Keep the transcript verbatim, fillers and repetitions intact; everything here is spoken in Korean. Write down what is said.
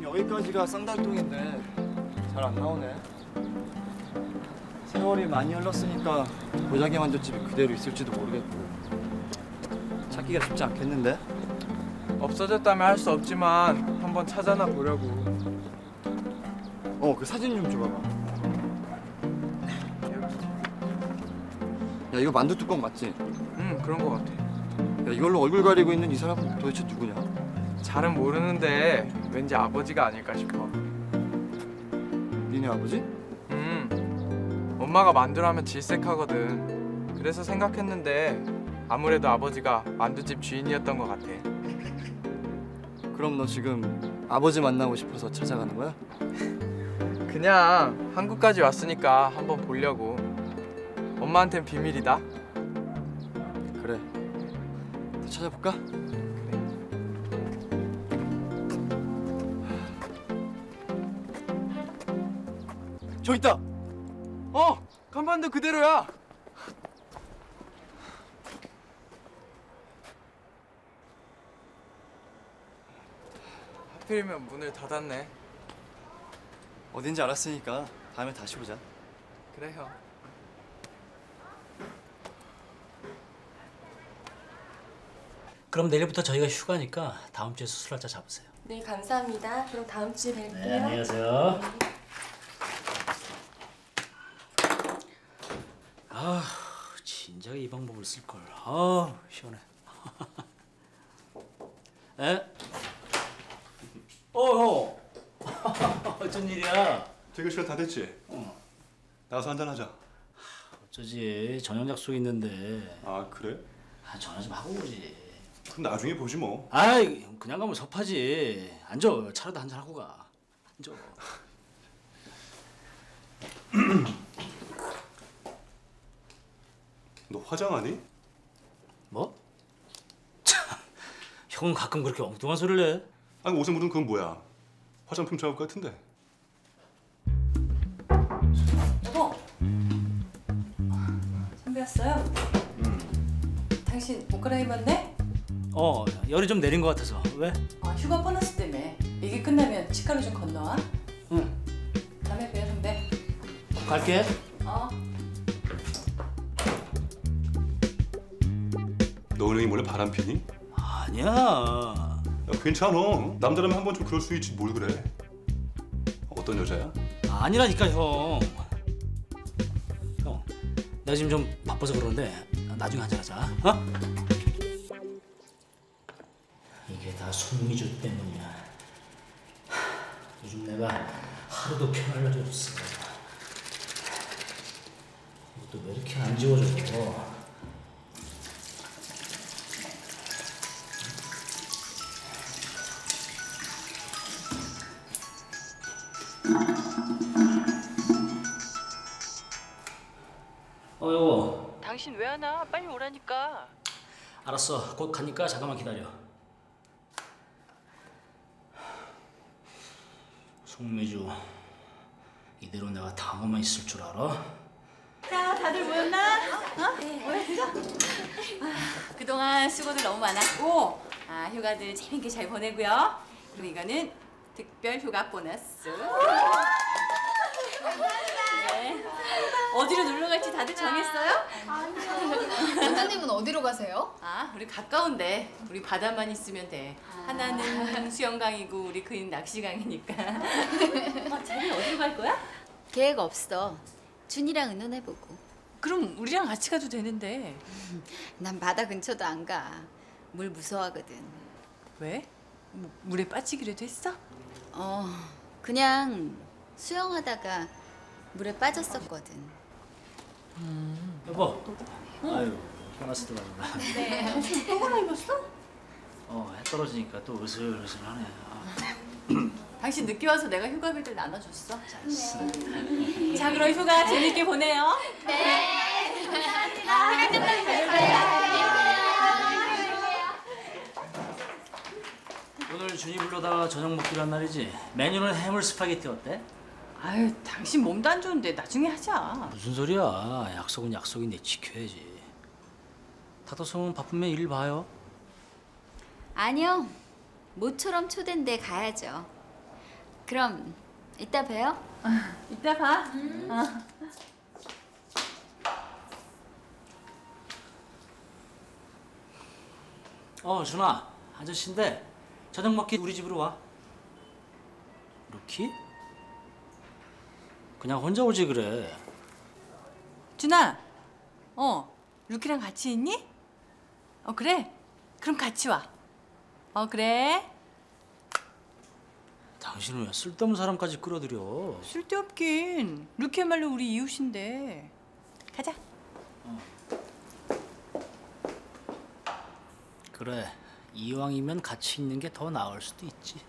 여기까지가 쌍달동인데 잘 안 나오네. 세월이 많이 흘렀으니까 고작의 만두집이 그대로 있을지도 모르겠고 찾기가 쉽지 않겠는데? 없어졌다면 할 수 없지만 한번 찾아나 보려고. 어, 그 사진 좀 줘봐봐. 야, 이거 만두 뚜껑 맞지? 응, 그런 거 같아. 야, 이걸로 얼굴 가리고 있는 이 사람 도대체 누구냐? 잘은 모르는데 왠지 아버지가 아닐까 싶어. 니네 아버지? 음, 엄마가 만두라면 질색하거든. 그래서 생각했는데 아무래도 아버지가 만두집 주인이었던 것 같아. 그럼 너 지금 아버지 만나고 싶어서 찾아가는 거야? 그냥 한국까지 왔으니까 한번 보려고. 엄마한텐 비밀이다. 그래. 더 찾아볼까? 저기 있다. 어! 간판도 그대로야! 하필이면 문을 닫았네. 어딘지 알았으니까 다음에 다시 보자. 그래, 형. 그럼 내일부터 저희가 휴가니까 다음 주에 수술 날짜 잡으세요. 네, 감사합니다. 그럼 다음 주에 뵐게요. 네, 안녕히 가세요. 아, 진작 이 방법을 쓸 걸. 아, 시원해. 에? 어, 형. 어쩐 일이야? 퇴근 시간 다 됐지? 어. 나가서 한잔 하자. 어쩌지? 저녁 약속 있는데. 아 그래? 아, 전화 좀 하고 오지. 그럼 나중에 보지 뭐. 아이, 그냥 가면 섭하지. 앉아. 차라도 한잔 하고 가. 앉아. 너 화장하니? 뭐? 참, 형은 가끔 그렇게 엉뚱한 소리를 해. 아니 옷에 묻은 그건 뭐야? 화장품 자국 같은데. 여보. 선배 왔어요? 음. 당신 옷 갈아입었네? 어, 열이 좀 내린 것 같아서. 왜? 아, 휴가 보너스 때문에. 얘기 끝나면 치과로 좀 건너와. 응. 다음에 봬요, 선배. 갈게. 어. 너 은행이 몰래 바람 피니? 아니야. 야, 괜찮아. 남자라면 한 번쯤 그럴 수 있지 뭘 그래. 어떤 여자야? 아니라니까, 형. 형, 내가 지금 좀 바빠서 그러는데 나중에 한잔하자. 어? 이게 다 송미주 때문이야. 하, 요즘 내가 하루도 편할 날이 없어. 이것도 왜 이렇게 안 지워져? 어, 여보. 당신 왜 안 와? 빨리 오라니까. 알았어. 곧 가니까 잠깐만 기다려. 송미주, 이대로 내가 당하만 있을 줄 알아? 자, 다들 모였나? 어? 모였어? 아, 그동안 수고들 너무 많았고, 아, 휴가들 재밌게 잘 보내고요. 그리고 이거는 특별 휴가 보너스. 네. 어디로 놀러 갈지 다들 정했어요? 아니요. 원장님은 어디로 가세요? 아, 우리 가까운데. 우리 바다만 있으면 돼. 하나는 수영강이고 우리 그인 낚시강이니까. 아, 자기 어디로 갈 거야? 계획 없어. 준이랑 의논해보고. 그럼 우리랑 같이 가도 되는데. 난 바다 근처도 안 가. 물 무서워하거든. 왜? 뭐, 물에 빠지기라도 했어? 어, 그냥 수영하다가 물에 빠졌었거든. 음. 여보. 아유, 보너스 들어간다. 네. 또 갈아입었어? 어, 해 떨어지니까 또 으슬으슬하네. 아. 당신 늦게 와서 내가 휴가비를 나눠줬어. 잘했어. 네. 자, 그럼 휴가 재밌게 보내요. 네. 감사합니다. 오늘 준이 불러다가 저녁 먹기로 한 날이지. 메뉴는 해물 스파게티 어때? 아유, 당신 몸도 안 좋은데 나중에 하자. 무슨 소리야. 약속은 약속인데 지켜야지. 타도성은 바쁘면 일 봐요. 아니요. 모처럼 초대인데 가야죠. 그럼 이따 봬요. 이따 봐. 어, 준아. 아저씨인데 저녁 먹기 우리 집으로 와. 루키? 그냥 혼자 오지 그래. 준아, 어, 루키랑 같이 있니? 어, 그래? 그럼 같이 와. 어, 그래? 당신은 왜 쓸데없는 사람까지 끌어들여? 쓸데없긴. 루키야말로 우리 이웃인데. 가자. 그래, 이왕이면 같이 있는 게 더 나을 수도 있지.